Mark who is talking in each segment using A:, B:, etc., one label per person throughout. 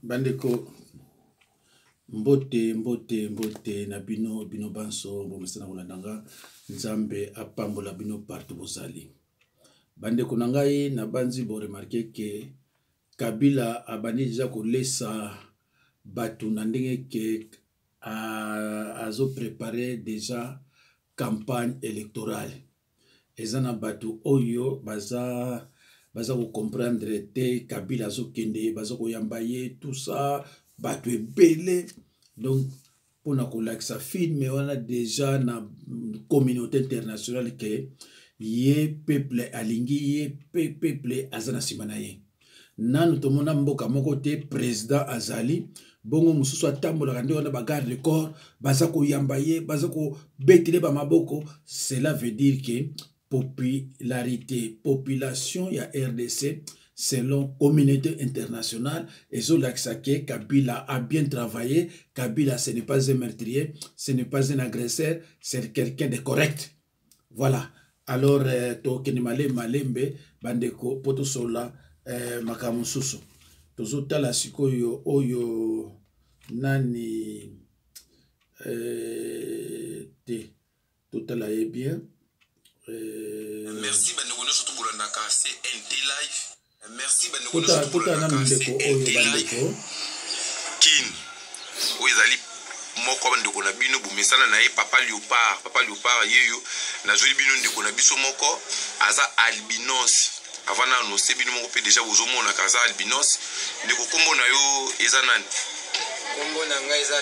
A: bandeko mbote na bino banso bomesana kolandanga nzambe apambola bino partout bozali. Bandeko na ngai na banzi bo remarquer que Kabila abandi déjà kolesa batu na ndenge ke azo préparer déjà campagne électorale. Ezana batu oyo baza ko comprendre te Kabila azo kende baza ko yambaye tout ça batu ebele. Donc pour na kolakisa film on a déjà na communauté internationale que ye peuple alingi ye peuple azana simanaye. Nanu tomona mboka moko te président azali bongo mususu atambola kandi wana ba garde corps baza ko yambaye baza ko betile ba maboko. Cela veut dire que population ya RDC selon communauté internationale et Zolakisake Kabila a bien travaillé. Kabila ce n'est pas un meurtrier, ce n'est pas un agresseur, c'est quelqu'un de correct. Voilà. Alors tokenimale malembe bandeko poto sola makamususu tozotala sikoyo oyo nani te totala bien.
B: Merci bandeko surtout bolandaka c'est NT live. Merci bandeko kin oizali moko bandeko na bino bomesana na ye papa Léopard yeyo na joli bino ndeko na biso moko aza albinos avant na annoncer bino moko pe déjà bozomona kaza albinos ndeko kombo na yo eza nani?
C: Kombo na ngai eza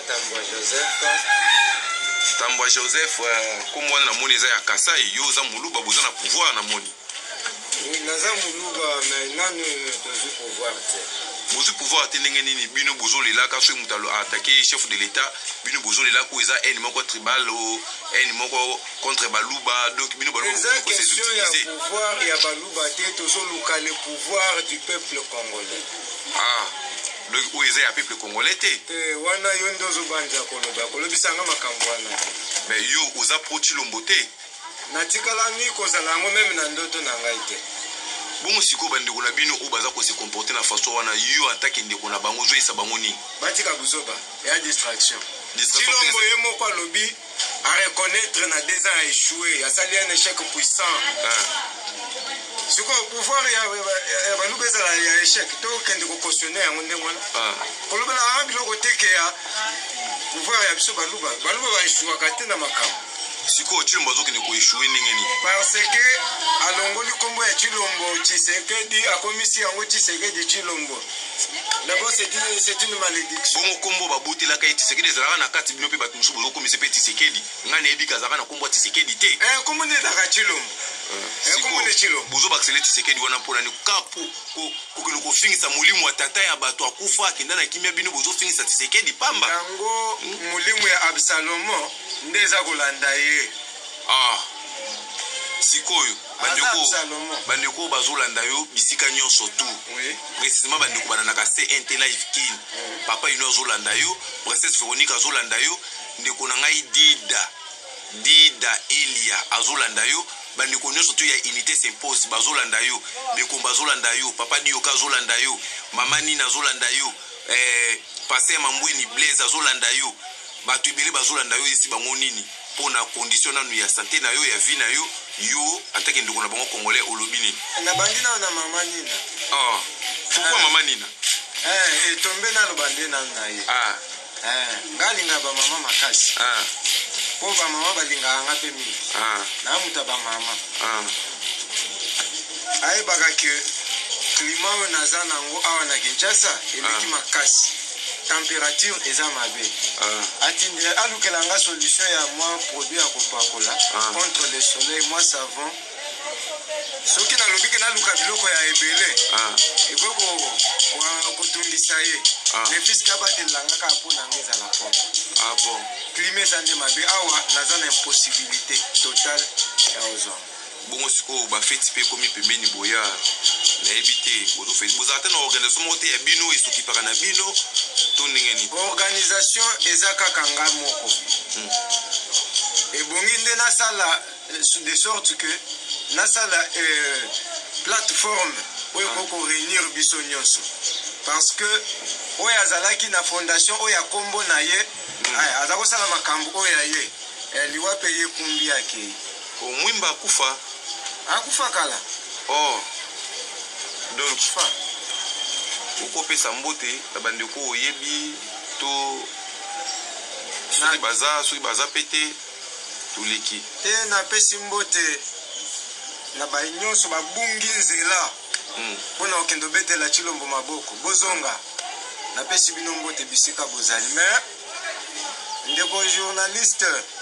B: Tambwa Joseph kombo wana na moni eza ya Kasai yo za muluba boza na pouvoir na moni.
C: Oui, naza muluba mais nanu tozu pouvoir te.
B: Bozu pouvoir te ndenge nini bino bozo lelaka so mutalo attaquer chef de l'état bino bozo lelaka ko eza eni moko tribal o eni moko contre baluba donc bino balo
C: ko se utiliser pouvoir ya baluba te tozo luka le pouvoir du peuple congolais.
B: Ah donc o eza ya peuple congolais te.
C: Wana yo ndozo banja kolobisa nga makambo wana.
B: Mais yo oza pro Tshilombo te.
C: Natikala ni kozala ngo même na ndoto na ngai te.
B: Bongo siko bandeko na bino o baza ko se comporter na façon wana yo attaque ndeko na bango joisa bango ni.
C: Batika buzoba ya distraction. Tshilombo ye moko alobi à reconnaître na 2 ans a échoué, a sali un échec puissant. Siko pouvoir ya balubeza ya échec to kende ko cautionner yango ndengwana. Kolobela a biloko teke ya pouvoir ya biso baluba ba échoué ka te na makambo.
B: Siko Tshilombo zo kene ko échouer ndengeni.
C: Parce que alongoli kombo ya Tshilombo Tshisekedi akomisi yango Tshisekedi Tshilombo. D'abord c'est une malédiction.
B: Bongo kombo ba botela ka Tshisekedi ezalaka na kati bino pe batu musu bozo komisa pe Tshisekedi. Ngane ebika zaka na kombo Tshisekedi te.
C: Kombo ne daka Tshilombo. Kombo ne Tshilombo.
B: Bozo bakisele Tshisekedi wana pona ni kapu ko ko fingisa mulimu wa tata ya batu akufa akenda na kimia bino bozo fingisa Tshisekedi pamba.
C: Yango mulimu ya Absalomo ndeza kolanda ye.
B: Sikoyo bandeko bazolanda yo bisika nyonso tu. Précisément bandeko bananaka CNT live kin papa ino azolanda yo princesse Véronique azolanda yo ndeko na ngai Dida Elia azolanda yo bandeko nyonso tu ya unité s'impose bazolanda yo ndeko bazolanda yo papa Dioka azolanda yo mama Nina azolanda yo passer Mambweni Blaise azolanda yo batu ebele bazolanda yo isi bango nini pona condition nanu ya santé na yo ya vie na yo yo atake ndeko na bango congolais olobini
C: na bandina na mama Nina.
B: Pourquoi mama Nina?
C: Tombe na lobande na ye. Ngalinga ba mama makasi. Po ba mama balinga nga pe mingi. Na muta ba mama. Ai baka ke climat na za nango awa na Kinshasa eleki makasi. Température eza mabe. Atinde alukelanga solution ya moi produit ya kopakola contre le soleil moi savon. Soki na lobiki na luka biloko ya ebele. Ekoko kotungisa ye. Le fisc abatelanga ka pona ngeza la pompe.
B: Bon.
C: Climat zande mabe awa naza na impossibilité totale ya ozon.
B: Bongo siko ba feti pe komi pembeni boya na ebité bozo Facebook bozata na organisation moko te ya bino esoki paka na bino to ndengeni
C: organisation eza kaka nga moko ebongi nde nasala de sorte que nasala plateforme oyo koko réunir biso nyonso parce que oyo azalaki na fondation oyo akombo na ye aza kosala makambo oyo ye liwa pe ye kumbi yake
B: Mwimba
C: akufa kala
B: donc ukopesa mbote na bandeko oyebi to soki baza pete tuleki
C: te napesi mbote na banyonso babungi nzela mpona okende obetela Chilombo maboko bozonga napesi bino mbote bisika bozali mais ndeko journaliste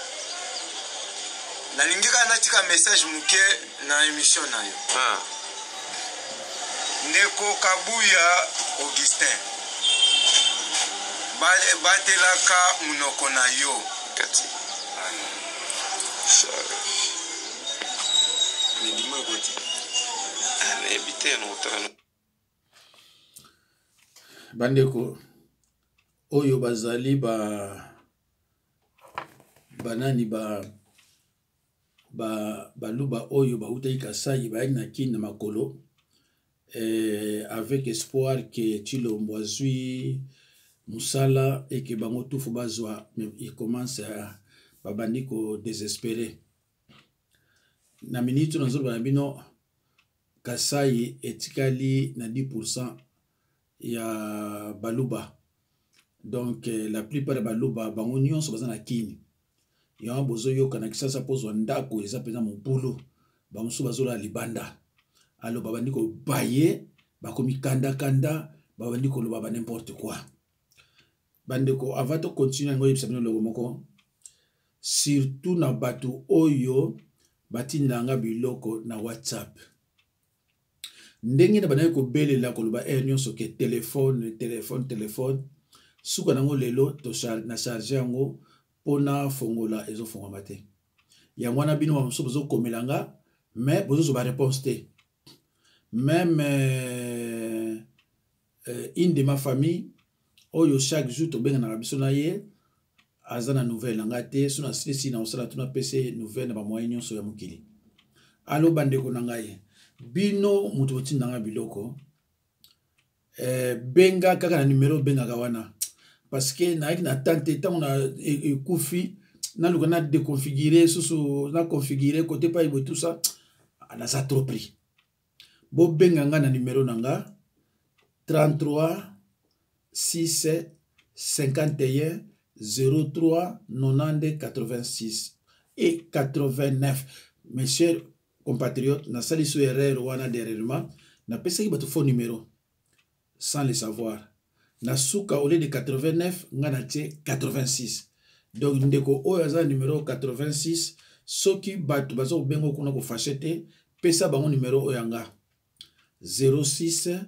C: nalingi kaka natika message moke na émission na yo ndeko Kabuya Augustin batelaka munoko na yo
B: kati
C: medimo ekoti
B: ebite no
A: bandeko oyo bazali banani baluba oyo bautaki Kasai bayaki na kini na makolo avec espoir que Chilombo azwi musala et que bango tufu bazwa il commence à babandi ko désespérer na minute na zolo bino Kasai etikali na 10% ya baluba donc la plupart ya baluba bango nyonso baza na kini ya bozo yoka na kisasa pozwa ndako eza pena mobulu bamusu bazola libanda alo babandi ko baye bakomi kanda babandi ko loba n'importe quoi bandeko avant to continuer ngo yebisa bino logo moko surtout na batu oyo batindanga biloko na WhatsApp ndenge na banaye ko belela ko loba nyonso ke téléphone suka nango lelo to na charger yango pona fongola ezo fongola te yango na bino bamusu bozo komelanga mais bozo ba réponse te même une de ma famille oyo chaque jour to benga na biso na ye azana nouvelle nga te suna sisi na osala tuna pese nouvelle na ba moyen nyonso ya mukili alo bandeko na ngai bino mutu tindanga biloko benga kaka na numéro benga kawana parce que na tante tant na kufi na luka na déconfigurer susu na configurer côté pa ibo tout ça na ça trop pris bo benga nga na numéro nanga 33 6 51 03 90 86 et 89. Mes chers compatriotes, na sali su erreur wana derrière na pesa ki bato faux numéro sans le savoir. Na suka au lieu de 89 nga na tie 86. Donc ndeko oyo aza numéro 86 soki bato bazo bengo kuna ko fachete pesa bango numéro oyanga 06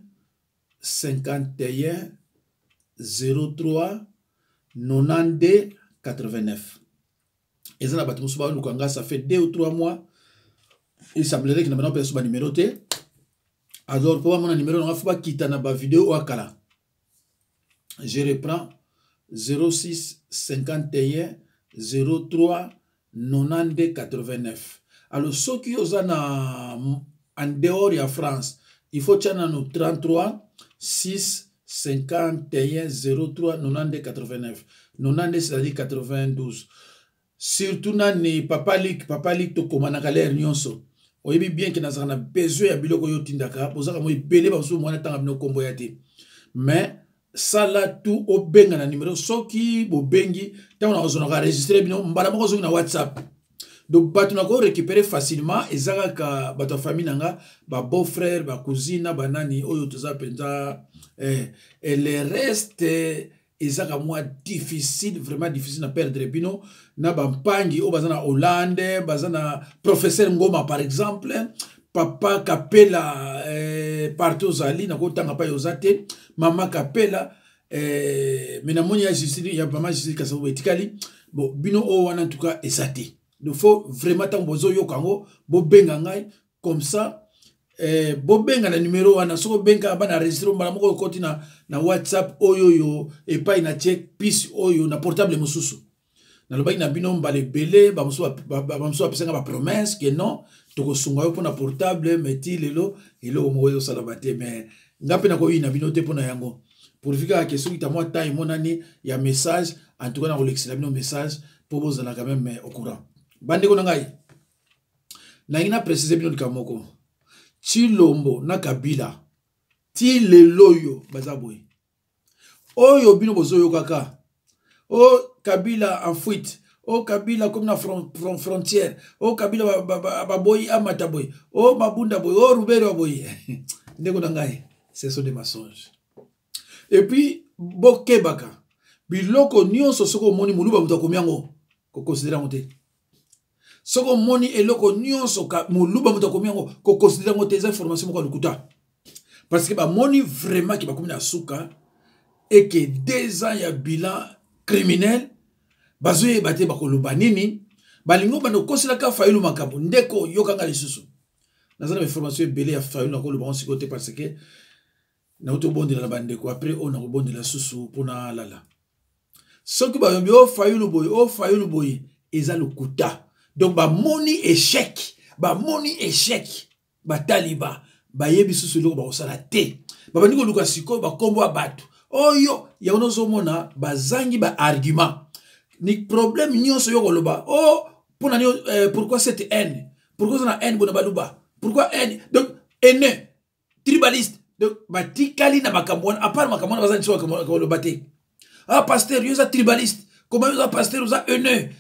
A: 51 03 92 89. Et ça la bato musuba lukanga ça fait 2 ou 3 mois. Il semblerait que maintenant personne numéro T. Alors pour mon numéro on va quitter na ba vidéo akala. Je reprends 06 51 03 92 89. Alors ceux qui sont en dehors de France, il faut tchana no 33 6 51 03 92 89. 92 c'est-à-dire 92. Surtout nani papa lik to komana l'air nyonso. Oyebi bien que nazana besoin ya biloko yo tindaka, bozaka mo ibele ba so mwana tanga bino kombo yate. Mais ça là tout au benga na numéro soki bo bengi tant on a besoin enregistrer bino mbala moko zo na WhatsApp. Donc batu na ko récupérer facilement ezaka ka bato famille nanga ba beau-frère ba cousine ba nani oyo toza penza et le reste ezaka moi difficile vraiment difficile na perdre bino na bampangi o bazana Hollande bazana professeur Ngoma par exemple papa Kapela partout zali na ko tanga pa yozate mama Kapela mena moni ya justice ya mama justice kasabo etikali bon bino o wana en tout cas ezate il faut vraiment tant bozo yo kango bo benga ngai comme ça bo benga na numéro wana so benga bana enregistrer mbala moko koti na WhatsApp oyo yo et pas ina check pis oyo na portable mususu na lobaki na bino mbale belé ba musu apesenga ba promesse que non toko sunga yo pona portable meti lelo elo mo yo salabate mais ngape na ko ina bino te pona yango pour vika question qui t'a moi temps mon année il y a message en tout cas dans l'excellent message pour vous en quand même au courant bande ko ngai na ina préciser bino kamoko Chilombo na Kabila ti le loyo bazaboy oyo bino bozoyo kaka o Kabila en fuite o Kabila comme na frontière o Kabila baboy amataboy o mabunda boy o Rubero boy ndeko ngai ce sont des mensonges et puis bokebaka biloko nyonso soko moni muluba mutakomiango ko considérer ngote soko moni eloko nyonso ka muluba mutakomiango ko considérer ngote les informations ko lukuta parce que ba moni vraiment ki ba komina suka et que 2 ans ya bilan criminel bazoye bate bakoloba nini balingo bano kosila ka Fayulu makambo ndeko yokanga lisusu nazana information belé ya Fayulu na koloba on sikote parce que na otobondela na bandeko après on a rebondela susu pona lala soki ba yombi o Fayulu boy eza lokuta donc ba moni échec ba taliba ba yebi susu loko ba osala te ba bandiko luka siko ba kombo abatu oyo ya onozo mona bazangi ba argument ni problème nyonso yo koloba oh pona ni pourquoi cette haine pourquoi ça haine bona baluba pourquoi haine donc haine tribaliste donc batikali na bakambona à part makamona bazangi so koloba te ah pasteur yo za tribaliste comment yo za pasteur yo za haine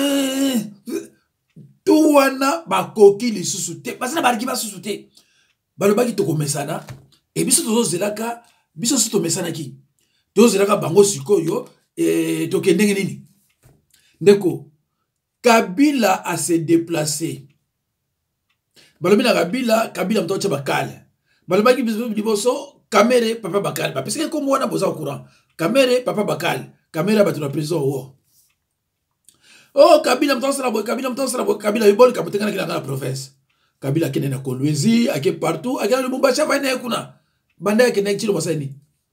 A: tout wana bakoki lisusu te bazana bariki basusu te balobaki tokomesana et biso tozozelaka biso so tomesana ki tozelaka bango sikoyo tokendenge nini ndeko Kabila a se déplacé balobi na Kabila mtocha bakale balobaki biso Kamere papa bakale parce que comme wana boza au courant Kamere papa bakale Kamere batu na prison oh Kabila mtosa Kabila ibol kapotenga na la province Kabila kene na Kolwezi ake partout ake na Lubumbashi vaine kuna banda yake na Chilombo saini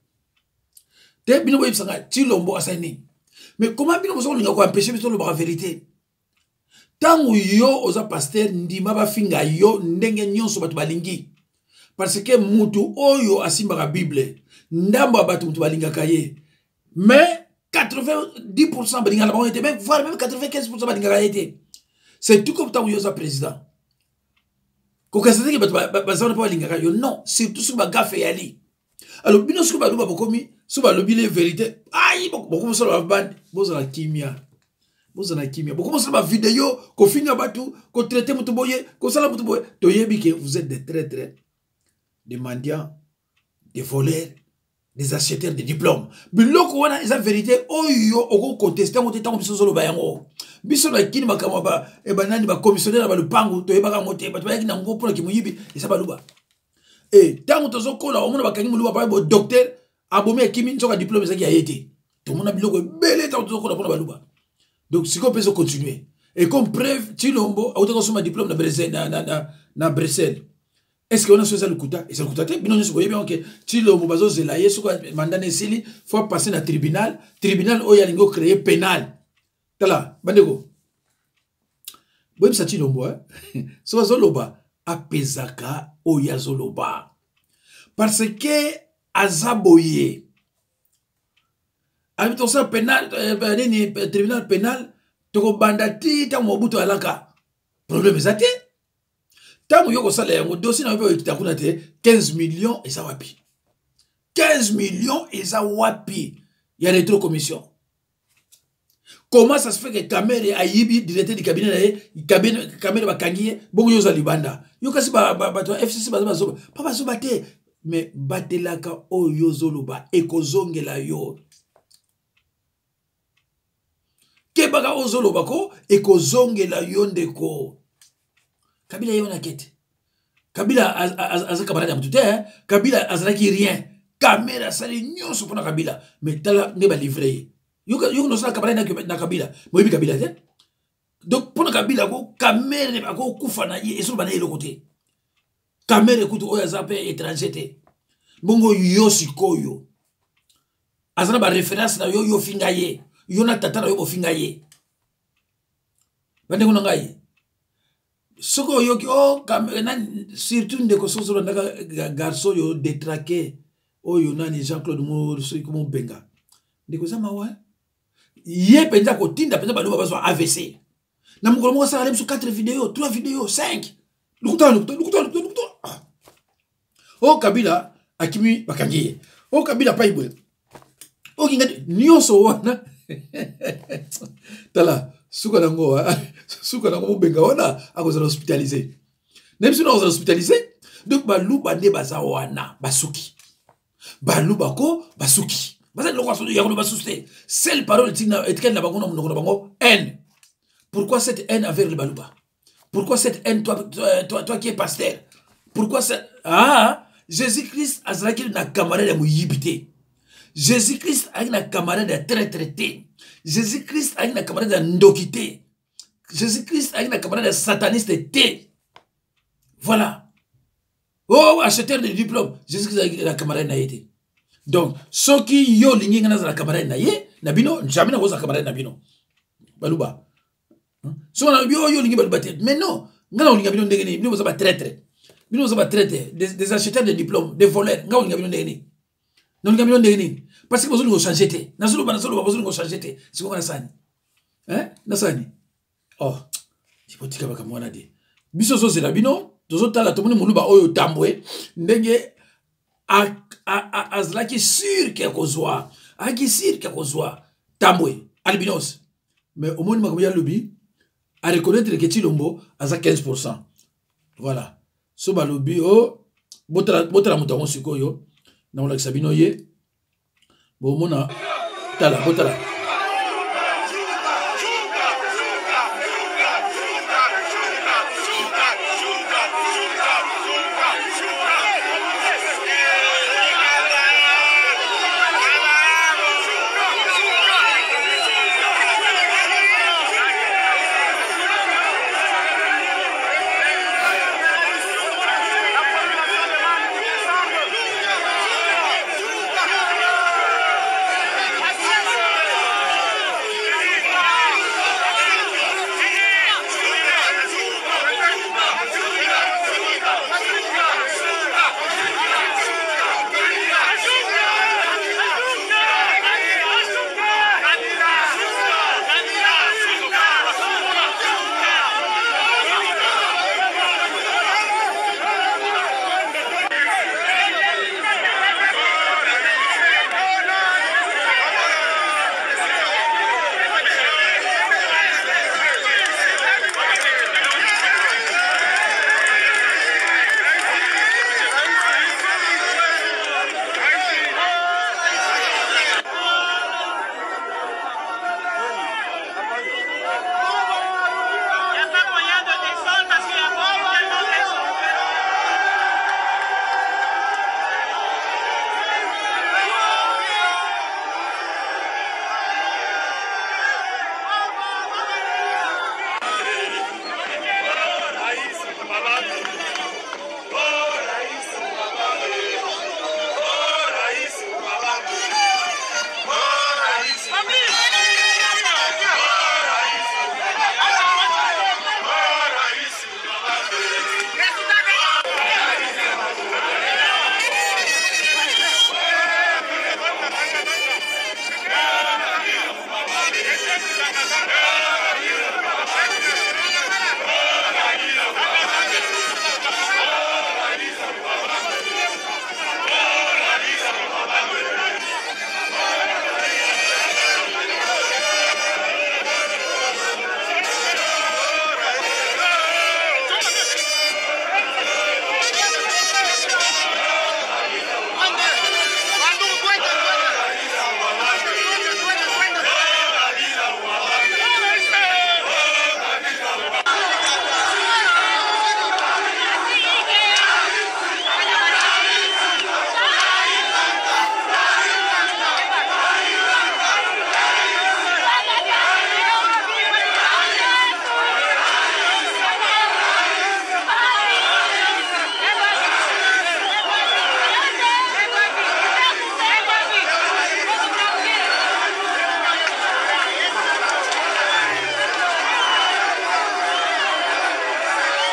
A: te bino boy bisanga Chilombo asaini mais comment bino bozo linga ko empêcher biso lo ba vérité tangu yo oza pasteur ndima ba finga yo ndenge nyonso batu balingi parce que mutu oyo asimba ka Bible ndambo abatu mutu balinga kaye mais 90% balinga la ba été même voire même 95% balinga kaye c'est tout comme tangu yo za président kokasate ke bazana pa linga kayo non c'est tout ce ba gafe yali alors bino ce que ba luba bokomi so ba lobile vérité ayi bokomo so ba bande bozala kimia bokomo so ba vidéo ko finga batu ko traiter mutu boye ko sala mutu boye to yebi que vous êtes des traîtres des mendiants des voleurs des acheteurs de diplômes biloko wana eza vérité oyo oko contester ngote tango biso zo lo bayango biso na kini makama ba e banani ba commissionnaire ba lupango to yebaka ngote batu bayaki na ngo pona ki muyibi esa ba luba et tango tozo kola omona bakangi muluba ba bo docteur abomi akimi nzoka diplôme ezaki ayete to mona biloko belé tango tozo kola pona ba luba donc si ko peut continuer et comme preuve Chilombo a otako soma diplôme na Bruxelles na Bruxelles est-ce qu'on a choisi le kuta et c'est le kuta te bino nso bien que Chilombo bazo zela yeso ko mandane sili faut passer na tribunal oya lingo créer pénal tala bandeko boy sa Chilombo so zoloba apezaka oya zoloba parce que azaboye avec ton ça pénal tribunal pénal toko bandati ta mobuto alaka problème ezate tango yoko sala yango dossier na pe kitakuna te 15 millions et ça wapi 15 millions et ça wapi il y a rétro commission comment ça se fait que Kamere ayibi directeur du cabinet Kamere bakangiye bongo yoza libanda yokasi ba FCC bazo papa zo bate mais batelaka o yozoloba ekozongela yo kebaka ozoloba ko ekozongela yo ndeko Kabila yona kete Kabila azaka barada mutute Kabila azalaki rien Kamera sali nyonso pona Kabila mais tala ngeba livrer yo no sala kabala na Kabila moyibi Kabila te donc pona Kabila ko Kamera ko kufa na ye eso bana yelo côté Kamera kutu oya zape étranger te bongo yo sikoyo azana ba référence na yo finga ye yo na tata na yo bo finga ye bande ko ngai soko yo ki oh surtout ndeko soso ndaka garçon yo détraqué oyo nani Jean-Claude Mo Benga ndeko za mawa ye penza ko tinda penza baluba bazo AVC na mukolo moko sala lebiso 4 vidéos 3 vidéos 5 lukuta o Kabila akimi bakangiye o Kabila paibwe o kinga nyonso wana tala suka nango Mo Benga wana akozala hospitalisé même si on est hospitalisé donc baluba nde baza wana basuki baluba ko basuki baza lokwa so ya ko basuste seule parole tina etken na bango na monoko na bango haine. Pourquoi cette haine envers les baluba? Pourquoi cette haine toi qui es pasteur? Pourquoi ça Jésus-Christ azalaki na camarade ya muyibité. Jésus-Christ a na camarade ya traité. Jésus-Christ a na camarade ya ndokité. Jésus-Christ a na camarade ya sataniste té. Voilà. Oh, acheteur de diplôme. Jésus-Christ a na camarade na été. Donc, ceux qui yo lingi ngana za camarade na ye, na bino, jamais na za camarade na bino. Baluba. So na yo lingi baluba té. Mais non, ngana lingi bino ndengeni, bino za ba traître. Bino za ba traître, des acheteurs de diplôme, des voleurs, ngana lingi bino ndengeni. Non lingi bino ndengeni. Parce que vous allez changer té. Na solo vous allez changer té. C'est quoi na sani? Hein? Na sani. Oh, tipotika baka mwana de. Biso so zela bino, tozo tala tomoni muluba oyo tambwe, ndenge azlaki sûr que kozwa, aki sûr que kozwa tambwe, albinos. Mais au moins makambo ya lobi, à reconnaître que Tilombo a 15%. Voilà. So ba lobi o botala mutango sikoyo, na on sabino ye. Bo mona tala botala.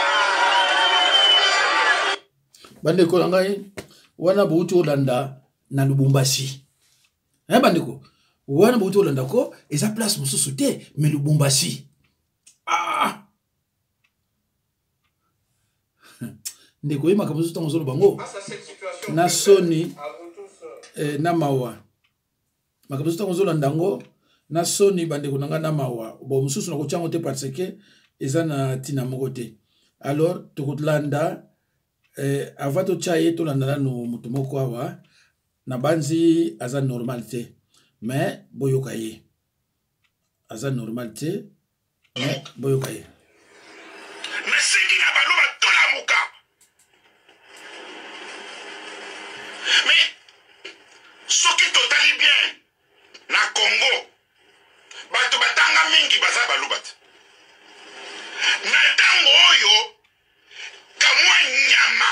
A: Bande ko ngai wana butu olanda na Lubumbashi. Bandeko. Wana bauti olanda ko eza place mosusu te mais Lubumbashi. Ah. Ndeko yema kamusu tango zolo bango. Na Sony na mawa. Makamusu tango zolo ndango na Sony bandeko nanga na mawa. Bo mususu na ko chango te parce que eza na tina moko te. Alors tokotlanda avato chaye to landa no mutu moko awa na banzi aza normal te. Mais boyoka ye aza normal te mais boyoka ye
D: nasengi na baloba tola muka mais soki totali bien na Congo bato batanga mingi baza baloba te na ntango oyo kamwa nyama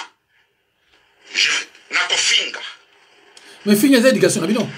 D: na kofinga
A: mais finga eza éducation na bino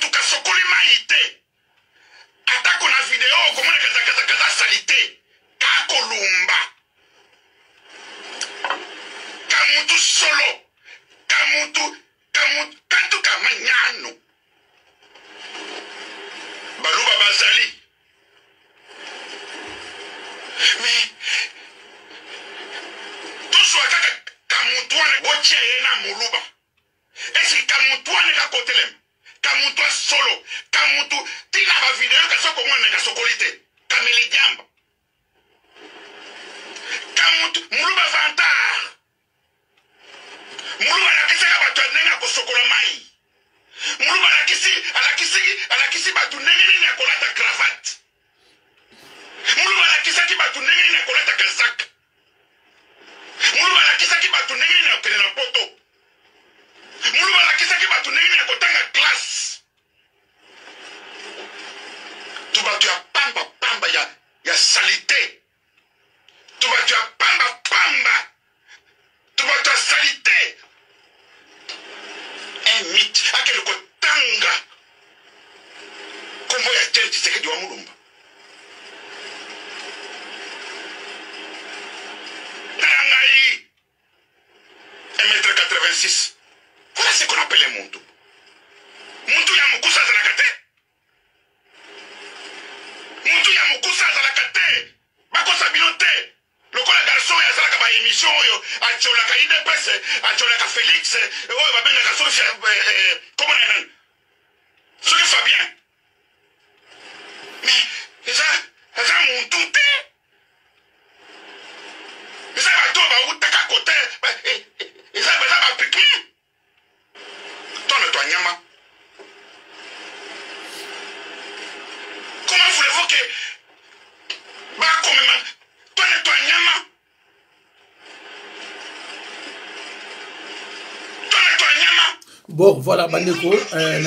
A: Bon, voilà, bandeko, na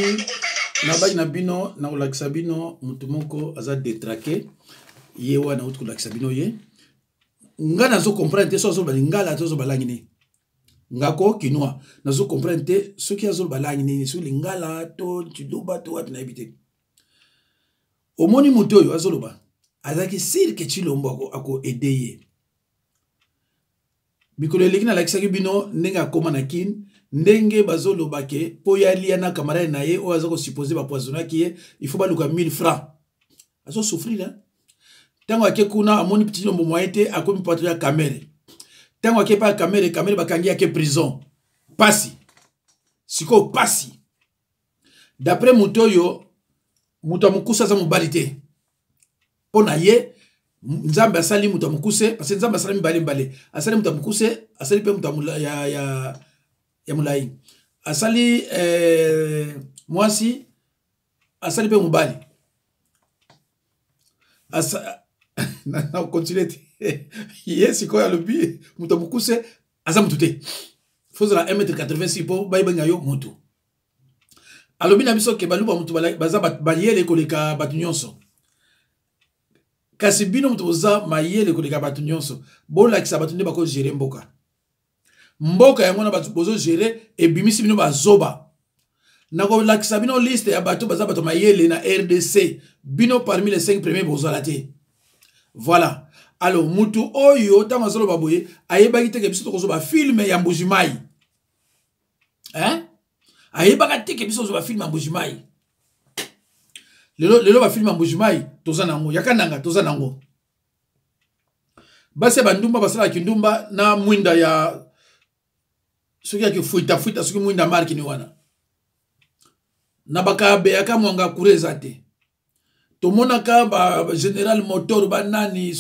A: banzi na bino, na ulakisa bino, mutumoko aza detraqué, ye wana utu ulakisa bino ye. Nga nazo comprendre te, so azo bali ngala azo balangine. Nga ko kinwa, nazo comprendre te, so ki azo balangine, so li ngala to, chiluba to, watu na ebite. Omoni mutoyo azo loba, azaki sir ke chilombo ako edeye. Mikolo elegina lakisa ki bino, nenga koma na kin, ndenge bazolo bake po ya liana camarade na ye o azako supposé ba poisonner ki ye il faut ba luka 1000 francs azo souffrir hein tango ake kuna amoni petit nombo moyete akomi patrouille ya camere tango ake pa camere bakangi ake prison pasi siko pasi d'après mutoyo muto mukusa za mobalité pona ye nzambe asali muto mukuse parce que nzambe asali mbale asali muto mukuse asali pe muto ya mulai asali mwasi asali pe mubali na continue yes ko ya lobi muto mukuse aza mutute fozala 1m86 po bayibanga yo mutu alobi na biso ke baluba mutu baza bayele koleka batu nyonso kasi bino mutu boza mayele koleka batu nyonso bolakisa batu nde bako gérer mboka yango na batu bozo gérer ebimisi bino bazoba nako lakisa bino liste ya bato baza bato mayele na RDC bino parmi les 5 premiers bozo la te voilà alors mutu oyo tama zolo baboye ayebaki te ke biso tokozo ba filme ya Mbujimai hein ayebaka te ke biso zo ba film Mbujimai lelo ba film Mbujimai toza nango yakananga toza nango base bandumba basala kindumba na mwinda ya soki ya kifuita fuita soki mwinda marki ni wana na bakabe yakamwanga kureza te tomonaka ba general motor ba nani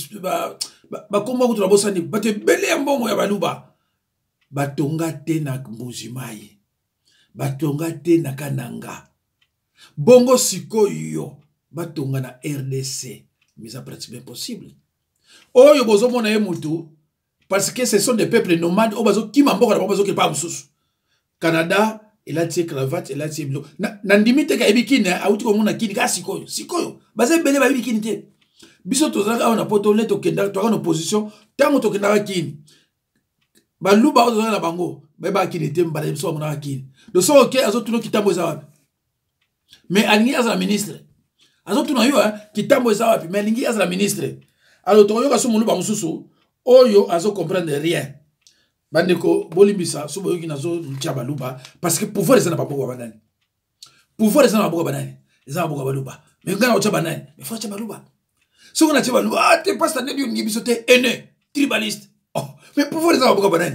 A: ba komba kutu la bosani bate bele mbongo ya baluba batonga te na Mbujimai batonga te na Kananga bongo sikoyo batonga na RDC mais ça pratiquement impossible oyo bozo mona ye mutu parce que ce sont des peuples nomades o bazo kima mboka na bazo ke pa mususu Canada il a tiré cravate il a tiré blo na ndimite ka ebikine auti ko mona kini ka sikoyo baze bele ba ebikine te biso tozaka na poto leto kenda to na opposition tango to kenda kini baluba ozo na bango ba kini te mbala biso mona kini do so ok azo tuno kitambo za wapi mais alingi aza ministre azo tuno yo kitambo za wapi mais alingi aza ministre alors to yo ka so muluba mususu oyo azo comprendre rien bandeko bolimbisa so boyoki nazo tia baluba parce que pouvoir eza na baboko banani pouvoir eza na baboko banani eza na baboko baluba mais ngana otia banani mais faut tia baluba so on tia baluba te pasta ne ngi biso te ene tribaliste oh mais pouvoir eza na baboko banani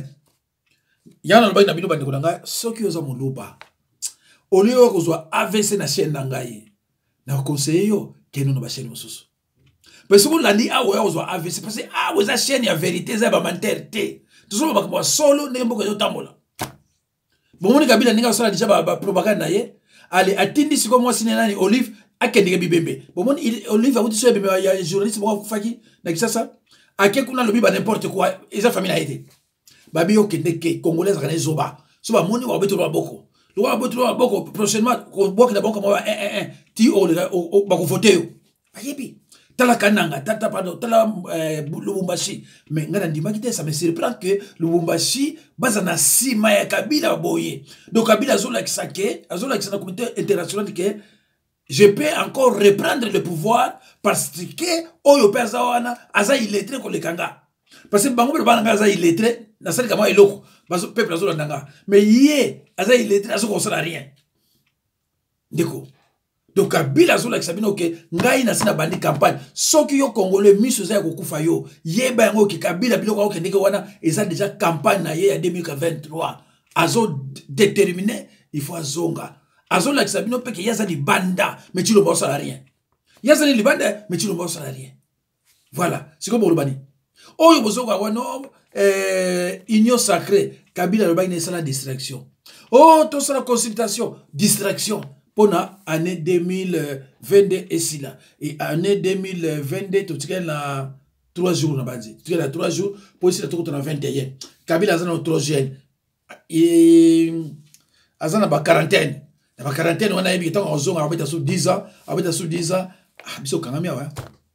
A: yana lo na bino bandeko nanga soki oza muluba olio ko zo AVC na chaîne nangai na conseiller yo keno no ba chaîne mususu parce que landi awo ya ozo AVC parce que awo eza chaîne ya vérité za ba menteur te tout ba solo ne mboka yo tambola bomoni Kabila ninga sala déjà ba propagande na ye ale atindi siko moi sinenani Olive akendike bibembe bomoni Olive a uti so bembe ya journaliste moko faki na kisasa ake kuna lobi ba n'importe quoi eza famille na été babi yo kendeke congolaise kana zoba so ba moni wa beto ba boko lo wa beto ba boko prochainement ko boka na banko mo ti o ba ko voter yo ayebi tala Kananga tata pardon tala Lubumbashi mais ngana ndimaki te ça me surprend que Lubumbashi bazana sima ya Kabila boye donc Kabila azola kisake azola kisana comité international que je peux encore reprendre le pouvoir parce que oyo pesa wana aza illettré ko lekanga parce que bango be bana aza illettré na sali kama eloko bazo peuple azola ndanga mais ye aza illettré azo ko sala rien ndeko donc Kabila zola kisabino ke ngai na sina bandi campagne soki yo congolais miso za kokufa yo yeba yango ke Kabila biloko ko ndeke wana eza déjà campagne na ye ya 2023 azo déterminé il faut azonga azo la kisabino peke yaza di banda mais tu le boss à rien yaza di banda mais tu le boss à rien voilà c'est comme Bolobani oyo bozoka wano union sacrée Kabila le bagné la distraction oh to sala consultation distraction pour l'année 2022 et là et année 2022 tout cas la 3 jours na bandi tout cas 3 jours pour ici la tout na 21 Kabila azana 3 jours et azana ba quarantaine on a évité en zone avec sous 10 ans avec sous 10 ans ah biso kangami wa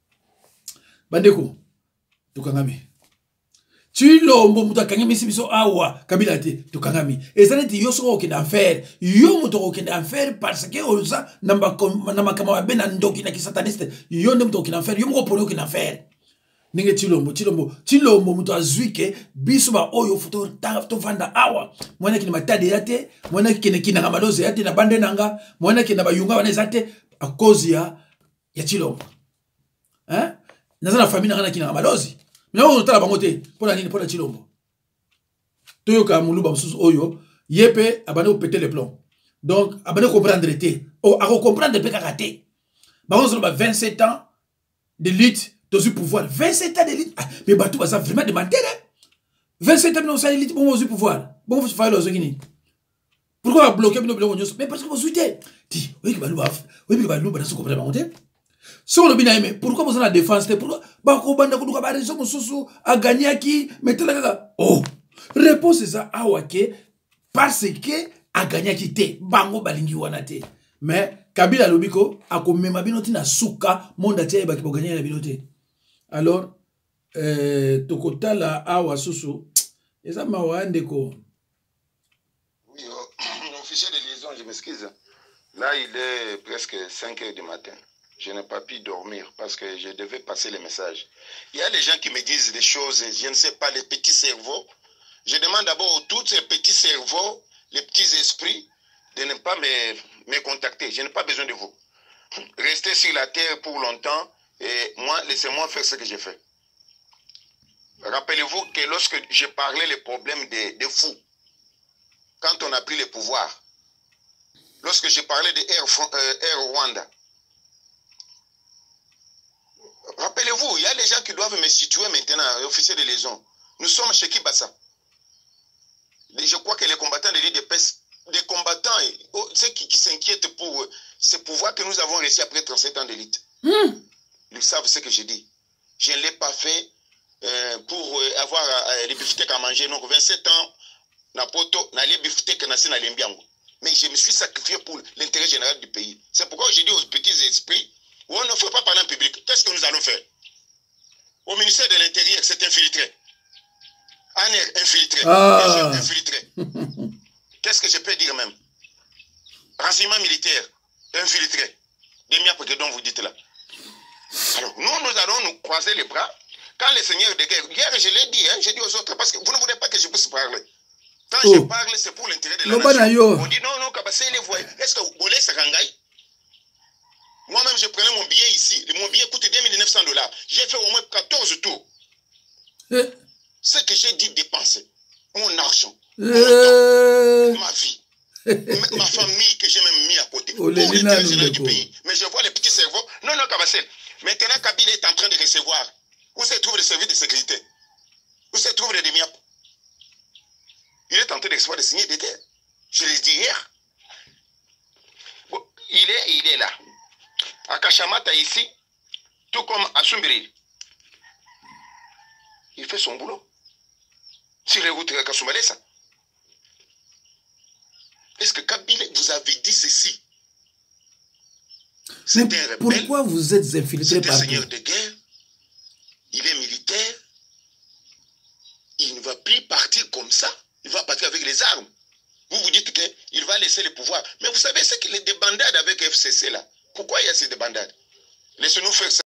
A: bandeko to kangami Chilombo mutakanga misi biso awa Kabila te tukangami ezaleti yo soko okenda enfer yo muto okenda enfer parce que oza namba kama bena ndoki na kisataniste yo ndem to okenda enfer yo moko polo okenda enfer ninge Chilombo muto azuike biso ba oyo foto to vanda awa mwana kina matade yate mwana kina kinanga maloze yate na bande nanga mwana kina bayunga wana ezate a cause ya Chilombo hein nazana famille nanga kina maloze mais on tala bango te pour la Chilombo toyoka muluba mususu oyo yepe abane ko péter les plombs donc abane comprendre te o a comprendre pe kakaté bango zo ba 27 ans de lutte dans le pouvoir 27 ans de lutte mais batou ça vraiment demander 27 ans non ça lutte bon au pouvoir bon vous faire les ogini pourquoi bloquer nos blocs mais parce que vous souhaitez ti oui que baluba na so comprendre bango te so le bina aimé pourquoi vous en la défense pourquoi ba ko banda ko duka ba raison mususu a gagné qui metela kaka oh réponse ça awake parce que a gagné qui te bango balingi wana te mais Kabila lobiko akomema binoti na suka monde atie ba ki bo gagner na binote alors tokotala awa susu eza mawande ko
E: oui officier de liaison je m'excuse là il est presque 5 heures du matin. Je n'ai pas pu dormir parce que je devais passer les messages. Il y a des gens qui me disent des choses, je ne sais pas, les petits cerveaux. Je demande d'abord tous ces petits cerveaux, les petits esprits, de ne pas me contacter. Je n'ai pas besoin de vous. Restez sur la terre pour longtemps et moi, laissez-moi faire ce que j'ai fait. Rappelez-vous que lorsque j'ai parlé les problèmes des fous, quand on a pris le pouvoir, lorsque j'ai parlé de Air Rwanda, rappelez-vous, il y a des gens qui doivent me situer maintenant, officier de liaison. Nous sommes chez Kibasa. Je crois que les combattants de l'IDPS, des combattants, ceux qui s'inquiètent pour ce pouvoir que nous avons réussi après 37 ans d'élite. Ils savent ce que je dis. Je ne l'ai pas fait pour avoir les beefsteaks à manger. Donc 27 ans, mais je me suis sacrifié pour l'intérêt général du pays. C'est pourquoi je dis aux petits esprits, on ne fait pas parler en public. Qu'est-ce que nous allons faire? Au ministère de l'Intérieur, c'est infiltré. ANER, infiltré. Infiltré. Qu'est-ce que je peux dire même? Renseignement militaire, infiltré. Des miens que dont vous dites là. Alors, nous allons nous croiser les bras. Quand les seigneurs de guerre, hier je l'ai dit, hein, j'ai dit aux autres, parce que vous ne voulez pas que je puisse parler. Quand je parle, c'est pour l'intérêt de la nation. On dit non, Kabasé, les voix. Est-ce que vous voulez ce rangaï? Moi-même, je prenais mon billet ici. Mon billet coûte $2 900. J'ai fait au moins 14 tours. Ce que j'ai dit dépenser, mon argent, mon temps, ma vie, ma famille que j'ai même mis à côté, pour l'intérêt général du pays. Mais je vois les petits cerveaux. Non, Kabasé. Maintenant, Kabila est en train de recevoir. Où se trouvent les services de sécurité? Où se trouvent les demi-apps? Il est en train de recevoir des signés de guerre. Je l'ai dit hier. Bon, il est là. À Kachamata ici, tout comme à Sumbiri. Il fait son boulot. Sur les routes de Kasumbalesa. Est-ce que Kabila vous avez dit ceci? C'est un rebelle.
A: Pourquoi vous êtes infiltré par
E: un seigneur de guerre. Il est militaire. Il ne va plus partir comme ça. Il va partir avec les armes. Vous vous dites qu'il va laisser le pouvoir. Mais vous savez, c'est qu'il y a des bandades avec FCC là. Pourquoi il y a ces débandades? Laissez-nous faire ça.